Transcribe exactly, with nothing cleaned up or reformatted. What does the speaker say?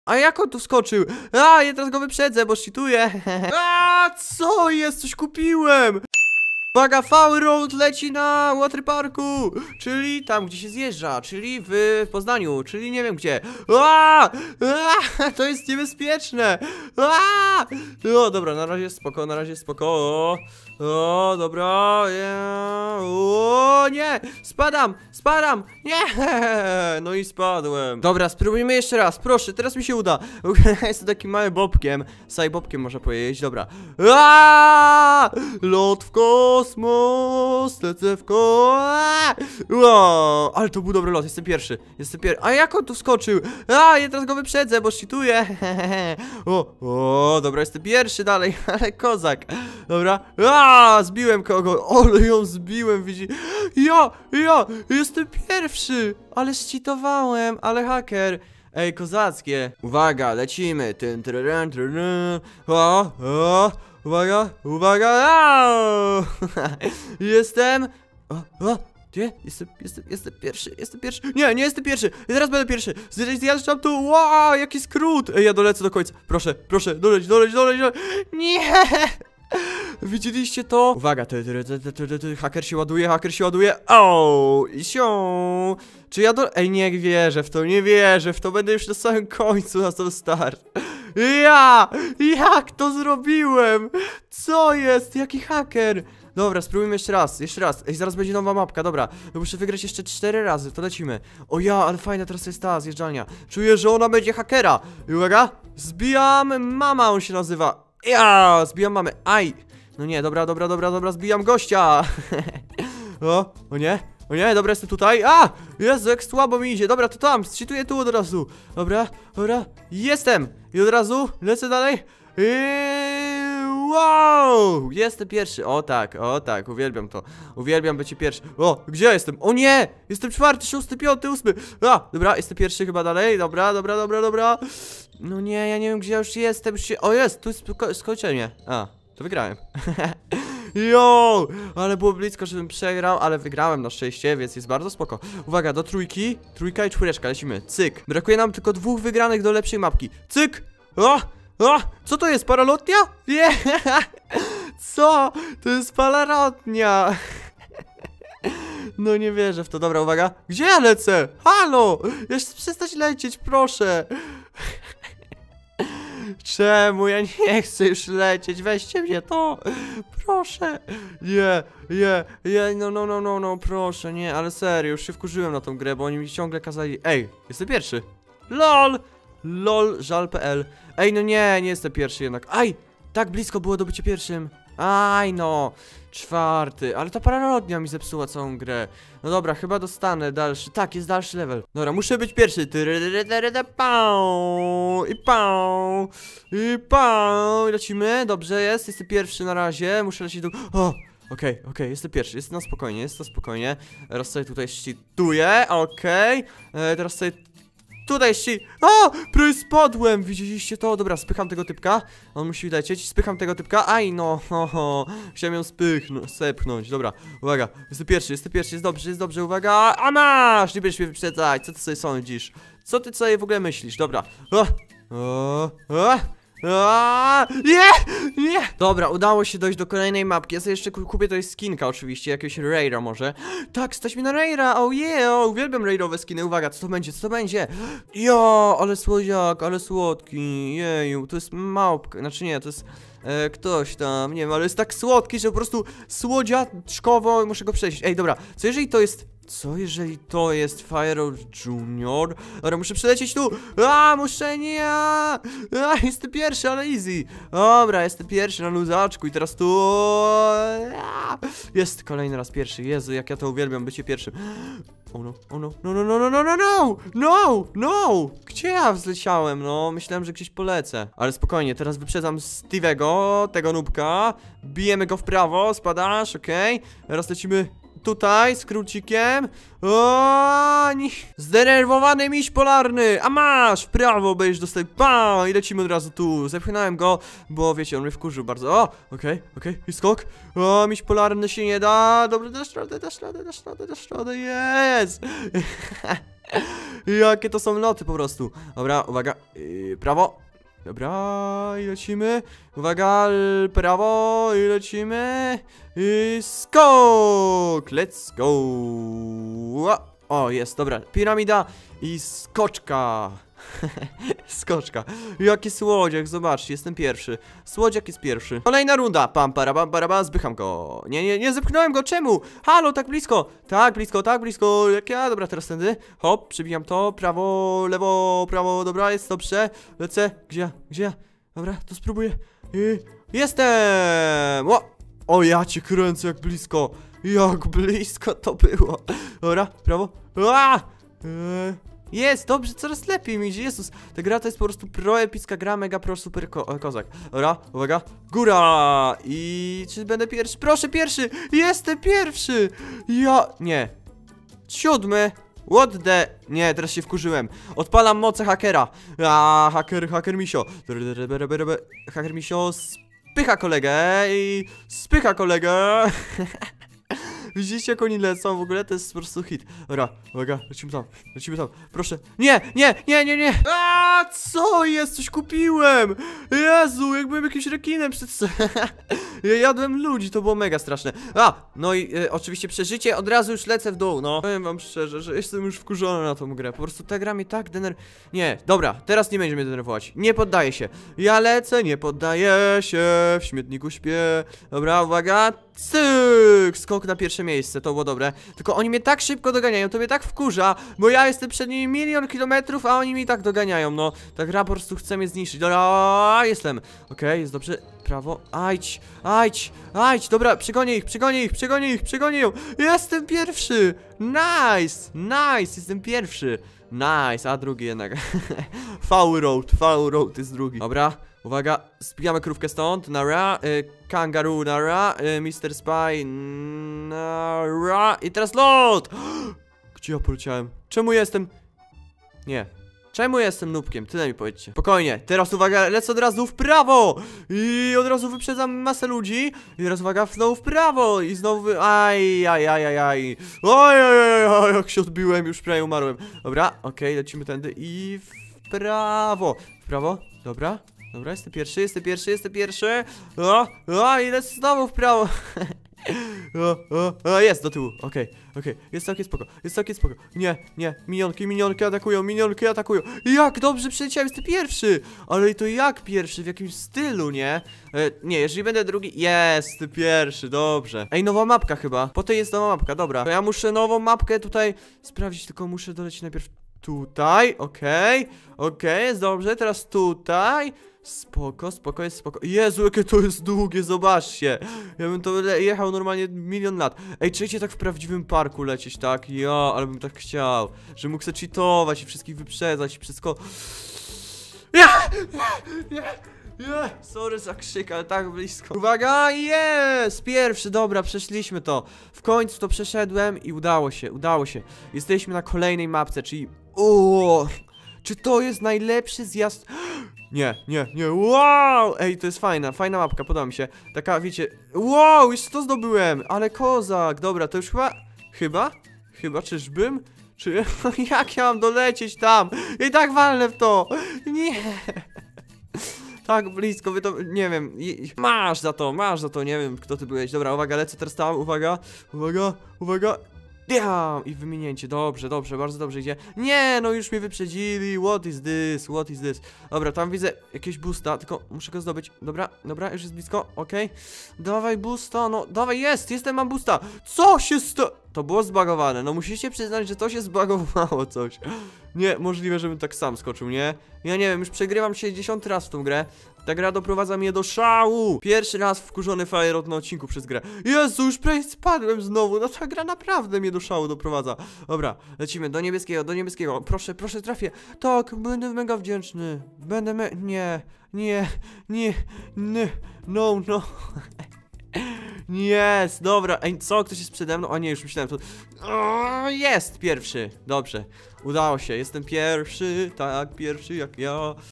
A jak on tu skoczył? A, ja teraz go wyprzedzę, bo cheatuję. A, co jest? Coś kupiłem! Uwaga, V-Road leci na waterparku, czyli tam, gdzie się zjeżdża, czyli w Poznaniu, czyli nie wiem gdzie. Aaaa! Aaaa! To jest niebezpieczne. Aaaa! O, dobra, na razie spoko, na razie spoko. O, o dobra. O, nie! Spadam, spadam! Nie! No i spadłem. Dobra, spróbujmy jeszcze raz, proszę, teraz mi się uda. Jestem takim małym bobkiem, sajbobkiem można powiedzieć, dobra. Aaaa! Lot w kosmos, lecę w ko... Wow, ale to był dobry lot, jestem pierwszy, jestem pierwszy. A jak on tu skoczył? A, ja teraz go wyprzedzę, bo cheatuję. O, o, dobra, jestem pierwszy dalej, ale kozak. Dobra, a, zbiłem kogo, ale ją zbiłem, widzi. Ja, ja, jestem pierwszy, ale cheatowałem, ale haker. Ej, kozackie. Uwaga, lecimy. Tyn, tryn, tryn, o, o. Uwaga, uwaga, aaa! Jestem. O, o, gdzie? Jestem, jestem, jestem pierwszy, jestem pierwszy. Nie, nie jestem pierwszy. Ja teraz będę pierwszy. Zjeżdżam tu. Wow, jaki skrót. Ej, ja dolecę do końca. Proszę, proszę, doleć, doleć, doleć. doleć. Nie! Widzieliście to? Uwaga, ty, ty, ty, ty, ty, ty, haker się ładuje, haker się ładuje. O, i sią. Czy ja do... Ej, nie wierzę w to, nie wierzę w to. Będę już na samym końcu, na sam start. Ja! Jak to zrobiłem? Co jest? Jaki haker? Dobra, spróbujmy jeszcze raz, jeszcze raz. Ej, zaraz będzie nowa mapka, dobra. No muszę wygrać jeszcze cztery razy, to lecimy. O ja, ale fajna teraz jest ta zjeżdżalnia. Czuję, że ona będzie hakera. I uwaga, zbijam mama, on się nazywa. Ja, zbijam mamę. Aj! No nie, dobra, dobra, dobra, dobra, zbijam gościa. O, o nie, o nie, dobra, jestem tutaj. A! Jezu, jak słabo mi idzie. Dobra, to tam, cheatuję tu od razu. Dobra, dobra, jestem. I od razu lecę dalej. I... Wow! Jestem pierwszy. O tak, o tak, uwielbiam to. Uwielbiam bycie pierwszy. O, gdzie ja jestem? O nie! Jestem czwarty, szósty, piąty, ósmy. A, dobra, jestem pierwszy chyba dalej. Dobra, dobra, dobra, dobra. No nie, ja nie wiem, gdzie ja już jestem. Już się... O, jest, tu jest skończenie. A, to wygrałem. Jo, ale było blisko, żebym przegrał, ale wygrałem na szczęście, więc jest bardzo spoko. Uwaga, do trójki, trójka i czwóreczka, lecimy, cyk. Brakuje nam tylko dwóch wygranych do lepszej mapki. Cyk, o, o, co to jest, paralotnia? Nie, co? To jest paralotnia. No nie wierzę w to, dobra, uwaga. Gdzie ja lecę? Halo, jeszcze przestać lecieć, proszę. Czemu? Ja nie chcę już lecieć, weźcie mnie to. Proszę. Nie, nie, nie, no, no, no, no, no, proszę, nie, ale serio, już się wkurzyłem na tą grę, bo oni mi ciągle kazali. Ej, jestem pierwszy. LOL. LOL, żal.pl. Ej, no nie, nie jestem pierwszy jednak. Aj, tak blisko było do bycia pierwszym. Aj, no. Czwarty, ale ta paralotnia mi zepsuła całą grę. No dobra, chyba dostanę dalszy. Tak, jest dalszy level. Dobra, muszę być pierwszy. I pał. I pał. Lecimy, dobrze jest. Jestem pierwszy na razie. Muszę lecieć do... O! Okej, okay, okej, okay, jestem pierwszy, jest na spokojnie, jest to spokojnie. Teraz sobie tutaj ścituję, okej. Okay. Teraz sobie tutaj ści... O! Prawie spadłem! Widzieliście to? Dobra, spycham tego typka. On musi lecieć. Spycham tego typka. Aj, no. Ho, ho. Chciałem ją spychnąć, sepchnąć. Dobra, uwaga. Jestem pierwszy, jestem pierwszy. Jest dobrze, jest dobrze. Uwaga. A masz! Nie będziesz mnie wyprzedzać. Co ty sobie sądzisz? Co ty sobie w ogóle myślisz? Dobra. O! O! O! Aaaa! Nie! Nie! Dobra, udało się dojść do kolejnej mapki. Ja sobie jeszcze kupię tutaj skinka oczywiście, jakiegoś Raira może. Tak, stać mi na Raira, oh yeah! Uwielbiam Rairowe skiny, uwaga, co to będzie, co to będzie? Jo, ale słodziak, ale słodki, jeju, to jest małpka, znaczy nie, to jest e, ktoś tam, nie wiem, ale jest tak słodki, że po prostu słodziaczkowo muszę go przejść. Ej, dobra, co jeżeli to jest... Co jeżeli to jest Fire Junior? Dobra, muszę przelecieć tu. A, muszę nie. A, jestem pierwszy, ale easy. Dobra, jestem pierwszy na luzaczku i teraz tu. A, jest kolejny raz pierwszy. Jezu, jak ja to uwielbiam, bycie pierwszym. Oh no, oh no, no, no, no, no, no, no, no, no, no. Gdzie ja zleciałem? No, myślałem, że gdzieś polecę. Ale spokojnie, teraz wyprzedzam Steve'ego, tego nubka. Bijemy go w prawo, spadasz, okej. Okay. Teraz lecimy tutaj skrócikiem. O, nie. Zdenerwowany miś polarny. A masz, w prawo będziesz dostać. Bam! I lecimy od razu tu. Zepchnąłem go, bo wiecie, on mnie wkurzył bardzo. O, okej, okay, okej, okay. I skok. O, miś polarny się nie da. Dobra, dasz radę, dasz radę, dasz radę, dasz radę. Jest! Jakie to są loty po prostu. Dobra, uwaga. Yy, prawo. Dobra, i lecimy. Uwaga, prawo, i lecimy. I skok! Let's go! O, jest, dobra. Piramida i skoczka. Skoczka. Jaki słodziak, zobaczcie, jestem pierwszy. Słodziak jest pierwszy. Kolejna runda. Pam, para, pam, para, pam, zbycham go. Nie, nie, nie zepchnąłem go, czemu? Halo, tak blisko. Tak, blisko, tak, blisko. Jak ja, dobra, teraz tędy. Hop, przybijam to. Prawo, lewo, prawo, dobra, jest dobrze. Lecę. Gdzie, gdzie? Dobra, to spróbuję. I jestem! O! O, ja cię kręcę, jak blisko. Jak blisko to było. Dobra, prawo. A! Eee. Jest, dobrze, coraz lepiej mi idzie, Jezus. Ta gra to jest po prostu proepicka gra, mega pro, super ko kozak. Dobra, uwaga, góra. I czy będę pierwszy? Proszę, pierwszy, jestem pierwszy. Ja, nie. Siódmy. What the... Nie, teraz się wkurzyłem. Odpalam moce hakera. A, haker, haker misio. Haker misio spycha kolegę i spycha kolegę. Widzicie, jak oni lecą? W ogóle to jest po prostu hit. Dobra, uwaga, lecimy tam, lecimy tam. Proszę. Nie, nie, nie, nie, nie. A, co jest? Coś kupiłem. Jezu, jak byłem jakimś rekinem przed... Ja jadłem ludzi, to było mega straszne. A, no i e, oczywiście przeżycie, od razu już lecę w dół, no. Powiem wam szczerze, że jestem już wkurzony na tą grę. Po prostu ta gra mnie tak dener... Nie, dobra, teraz nie będzie mnie denerwować. Nie poddaję się. Ja lecę, nie poddaję się. W śmietniku śpię. Dobra, uwaga. Cyk! Skok na pierwsze miejsce, to było dobre. Tylko oni mnie tak szybko doganiają, to mnie tak wkurza, bo ja jestem przed nimi milion kilometrów, a oni mi tak doganiają, no. Ta gra po prostu chce mnie zniszczyć. Dobra, jestem. Okej, okay, jest dobrze. Prawo. Ajdź, ajdź, ajdź. Dobra, przegonię ich, przegonię ich, przegonię ich, przegonię ją. Jestem pierwszy. Nice, nice, jestem pierwszy. Nice, a drugi jednak. V-Road, V-Road jest drugi. Dobra, uwaga, zbijamy krówkę stąd. Nara, y, kangaroo, nara, y, mister Spy, nara. I teraz lot! Gdzie ja poleciałem? Czemu jestem? Nie. Czemu jestem nubkiem? Tyle mi powiedzcie. Spokojnie, teraz uwaga, lecę od razu w prawo. I od razu wyprzedzam masę ludzi. I teraz uwaga, znowu w prawo. I znowu wy... Aj, aj, aj, aj, aj. Oj, oj, oj, oj, jak się odbiłem, już prawie umarłem. Dobra, okej, okay, lecimy tędy i w prawo. W prawo, dobra. Dobra, jestem pierwszy, jestem pierwszy, jestem pierwszy. O, o, i lecę znowu w prawo. O, o, o, jest do tyłu, okej, okay, okej, okay. Jest całkiem spoko, jest całkiem spoko. Nie, nie, minionki, minionki atakują, minionki atakują. Jak dobrze przyleciałem, jestem pierwszy. Ale i to jak pierwszy, w jakimś stylu, nie? E, nie, jeżeli będę drugi, jest pierwszy, dobrze. Ej, nowa mapka chyba, po tej jest nowa mapka, dobra. To ja muszę nową mapkę tutaj sprawdzić, tylko muszę dolecieć najpierw tutaj, okej, okay, okej, okay, jest dobrze, teraz tutaj. Spoko, spoko, jest spoko. Jezu, jakie to jest długie, zobaczcie. Ja bym to jechał normalnie milion lat. Ej, trzecie tak w prawdziwym parku lecieć, tak? Ja, ale bym tak chciał. Że mógł sobie cheatować i wszystkich wyprzedzać i wszystko. Ja! Nie! Nie! Sorry za krzyk, ale tak blisko. Uwaga, jest! Pierwszy, dobra, przeszliśmy to. W końcu to przeszedłem i udało się, udało się. Jesteśmy na kolejnej mapce, czyli... O! Czy to jest najlepszy zjazd... Nie, nie, nie, wow! Ej, to jest fajna, fajna mapka, podoba mi się. Taka, wiecie, wow, jeszcze to zdobyłem. Ale kozak, dobra, to już chyba, chyba, chyba, czyżbym? Czy, jak ja mam dolecieć tam? I tak walnę w to. Nie. Tak blisko, wy to, nie wiem, masz za to, masz za to, nie wiem, kto ty byłeś. Dobra, uwaga, lecę teraz tam, uwaga, uwaga, uwaga. Diam! I wymienięcie, dobrze, dobrze, bardzo dobrze idzie. Nie, no już mnie wyprzedzili. What is this? What is this? Dobra, tam widzę jakiegoś boosta, tylko muszę go zdobyć. Dobra, dobra, już jest blisko, okej. Okay. Dawaj boosta, no, dawaj, jest, jestem, mam boosta. Co się sto... To było zbagowane, no musicie przyznać, że to się zbagowało coś. Nie, możliwe, żebym tak sam skoczył, nie? Ja nie wiem, już przegrywam sześćdziesiąty raz w tą grę. Ta gra doprowadza mnie do szału. Pierwszy raz wkurzony Fire na odcinku przez grę. Jezu, już prawie spadłem znowu. No ta gra naprawdę mnie do szału doprowadza. Dobra, lecimy do niebieskiego, do niebieskiego. Proszę, proszę, trafię. Tak, będę mega wdzięczny. Będę me... Nie, nie, nie, nie. No, no. Jest, dobra. Ej, co? Ktoś jest przede mną? O nie, już myślałem, to... O, jest pierwszy. Dobrze. Udało się, jestem pierwszy, tak, pierwszy jak ja.